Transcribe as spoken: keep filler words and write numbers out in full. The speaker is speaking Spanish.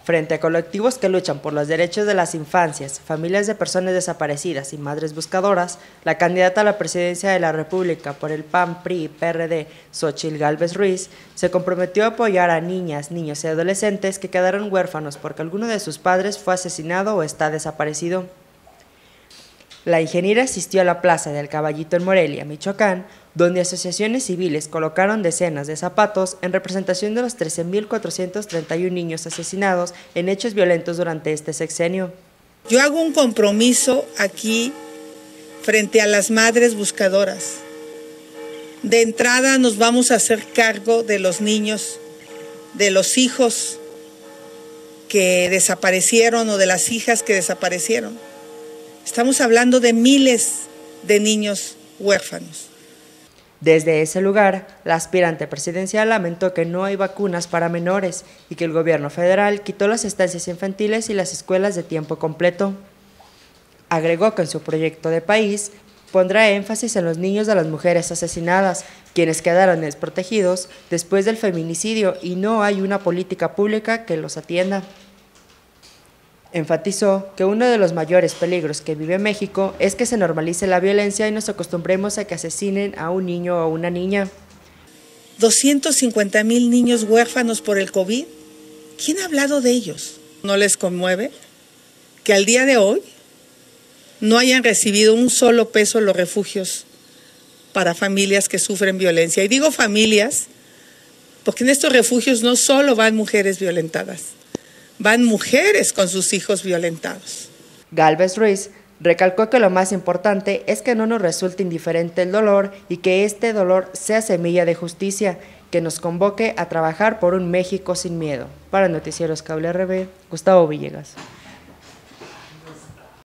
Frente a colectivos que luchan por los derechos de las infancias, familias de personas desaparecidas y madres buscadoras, la candidata a la presidencia de la República por el P A N, P R I y P R D, Xóchitl Gálvez Ruiz, se comprometió a apoyar a niñas, niños y adolescentes que quedaron huérfanos porque alguno de sus padres fue asesinado o está desaparecido. La ingeniera asistió a la Plaza del Caballito en Morelia, Michoacán, donde asociaciones civiles colocaron decenas de zapatos en representación de los trece mil cuatrocientos treinta y un niños asesinados en hechos violentos durante este sexenio. Yo hago un compromiso aquí frente a las madres buscadoras. De entrada nos vamos a hacer cargo de los niños, de los hijos que desaparecieron o de las hijas que desaparecieron. Estamos hablando de miles de niños huérfanos. Desde ese lugar, la aspirante presidencial lamentó que no hay vacunas para menores y que el gobierno federal quitó las estancias infantiles y las escuelas de tiempo completo. Agregó que en su proyecto de país pondrá énfasis en los niños de las mujeres asesinadas, quienes quedaron desprotegidos después del feminicidio y no hay una política pública que los atienda. Enfatizó que uno de los mayores peligros que vive México es que se normalice la violencia y nos acostumbremos a que asesinen a un niño o una niña. doscientos cincuenta mil niños huérfanos por el COVID. ¿Quién ha hablado de ellos? ¿No les conmueve que al día de hoy no hayan recibido un solo peso los refugios para familias que sufren violencia? Y digo familias porque en estos refugios no solo van mujeres violentadas, van mujeres con sus hijos violentados. Gálvez Ruiz recalcó que lo más importante es que no nos resulte indiferente el dolor y que este dolor sea semilla de justicia, que nos convoque a trabajar por un México sin miedo. Para Noticieros Cable R B, Gustavo Villegas.